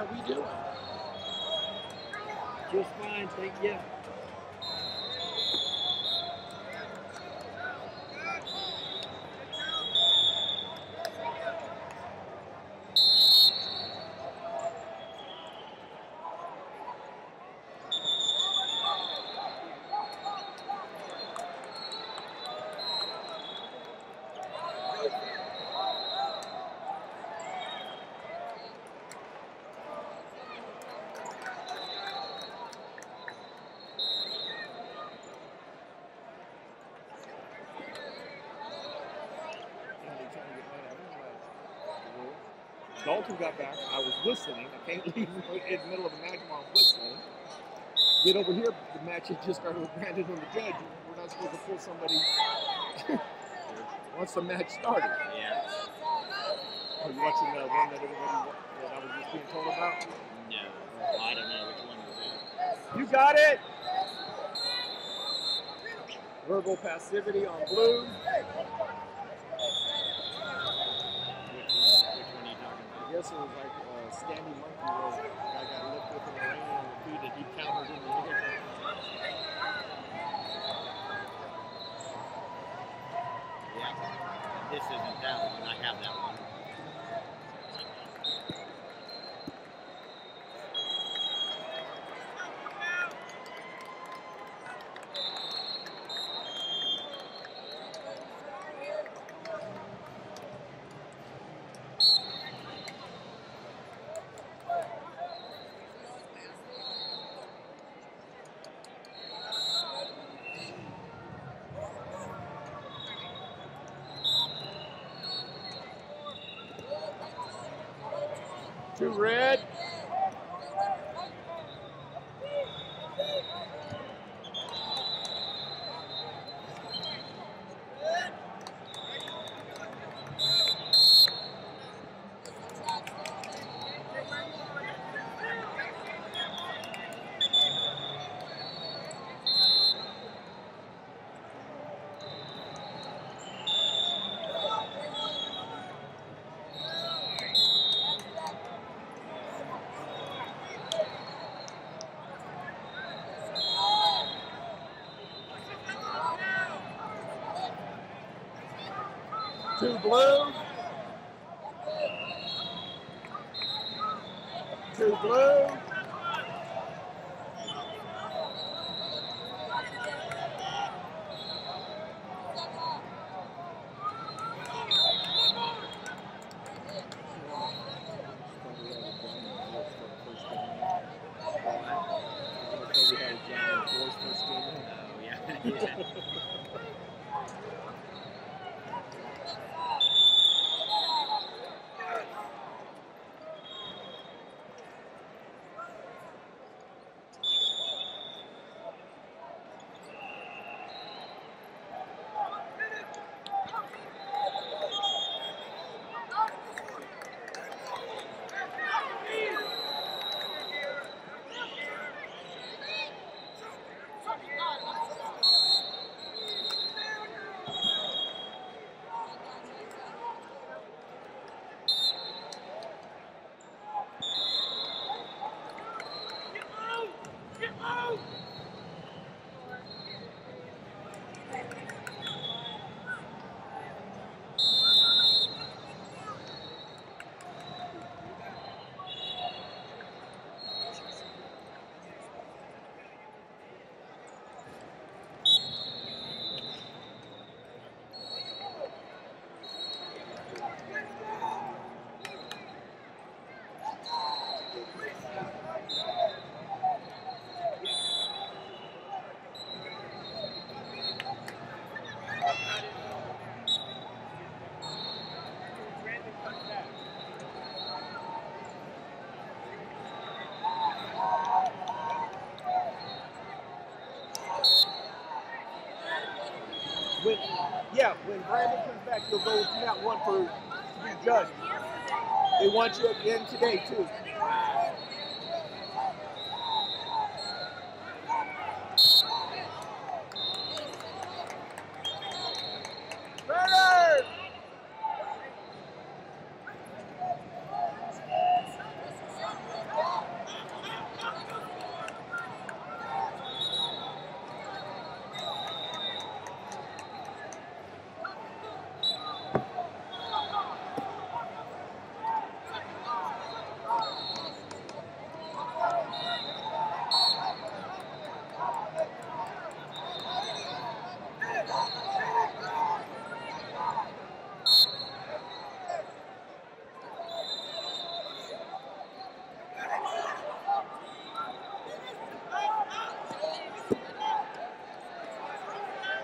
How we doing? Just fine, thank you. Dalton got back. I was whistling. I can't leave in the middle of a match while I'm whistling. Get over here. The match has just started with Brandon and the judge. We're not supposed to pull somebody once the match started. Yeah. Are you watching the one that everybody that I was just being told about? No. I don't know which one was that. You got it. Verbal passivity on blue. Which one are you talking about? I guess it was like a standing monkey where the guy got lifted up in the ring and the feet and he countered in the ring. Yeah. This isn't that one. I have that one. Two red. Two blue. Two blue. Oh, yeah. When Brandon comes back, he'll go to that one to be judged. They want you at the end today, too.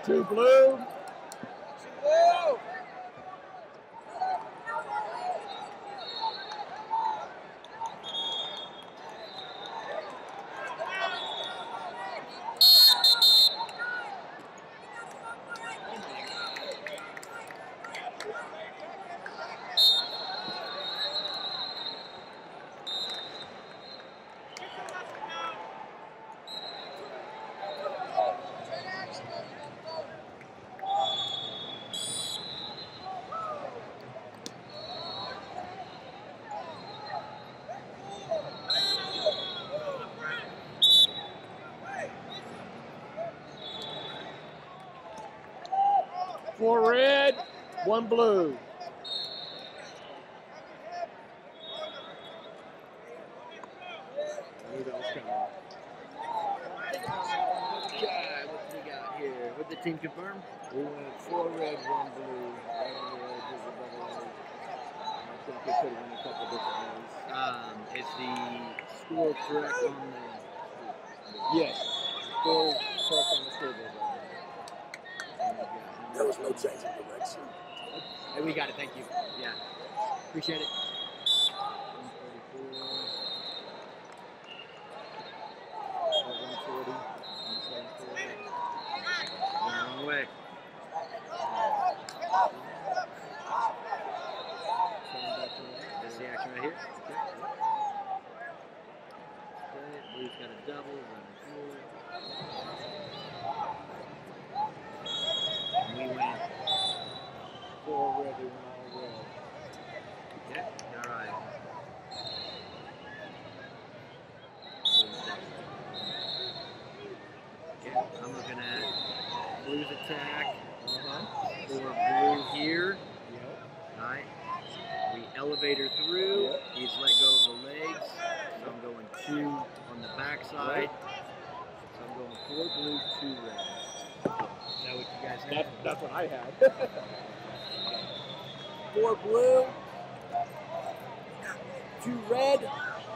2 blue. Four red, 1 blue. What we got here? What the team confirm? We went 4 red, 1 blue. Right on the edge is a double edge. I think it could have been a couple different ways. Is the score correct on the? Yes. Score correct on the scoreboard. There was no change in direction. Hey, we got it. Thank you. Yeah. Appreciate it. 140, 140. Wrong way. That's the action right here. Okay. Blue's got a double. And we went 4 red, they went all red. Okay, all right. Okay, I'm looking at Blue's attack for Blue here. Yep. All right. We elevator through. Yep. He's let go of the legs. So I'm going 2 on the backside. So I'm going 4 blue, 2 red. Is that what you guys had? That's what I had. 4 blue, 2 red,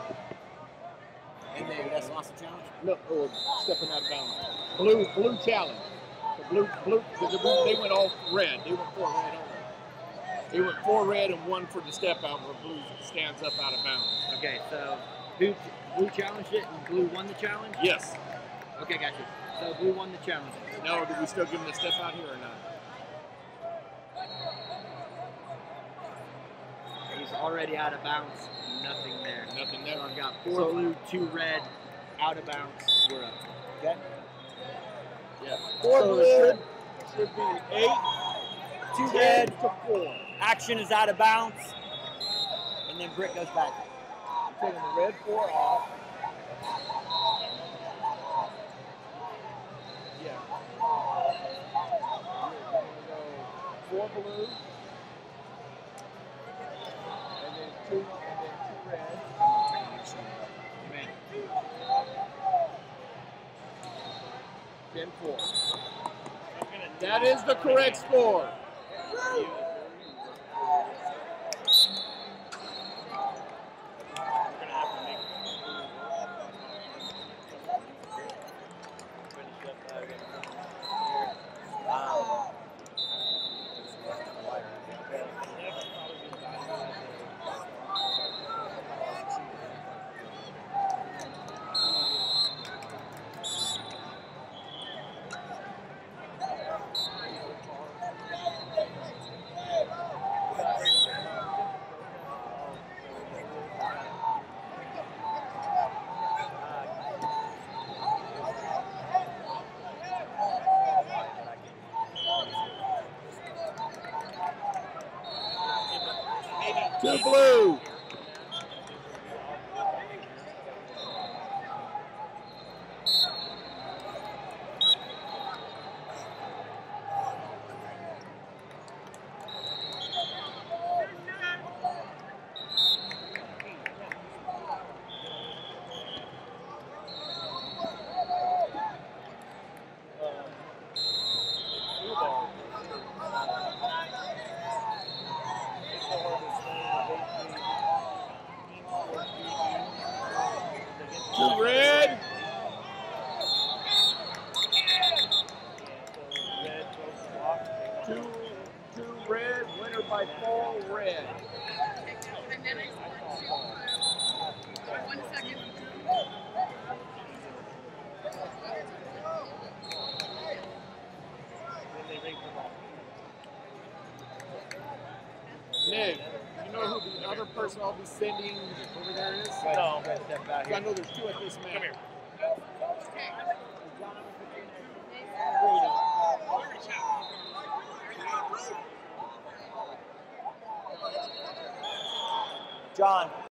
and then that's lost the challenge. No, stepping out of bounds. Blue challenge. So blue, because they went all red. They went 4 red only. They went 4 red and 1 for the step out where blue stands up out of bounds. Okay, so Blue challenged it and Blue won the challenge? Yes. Okay, gotcha. So Blue won the challenge. No, did we still give him the step out here or not? He's already out of bounds. Nothing there. Nothing there. So I've got 4 blue, 2 red, out of bounds. We're up. Okay. Yeah. 4 So blue, it should be 8, 2 10 red, to 4. action is out of bounds, and then Britt goes back. I'm taking the red 4 off. Yeah. You're going to go 4 blue. And then 2 red. Amen. 10-4. That is the correct score. To blue. by fall red. Nick, you know who the other person I'll be sending over there is? No, I'm going to step out I here. know there's two at this match. Come here. John.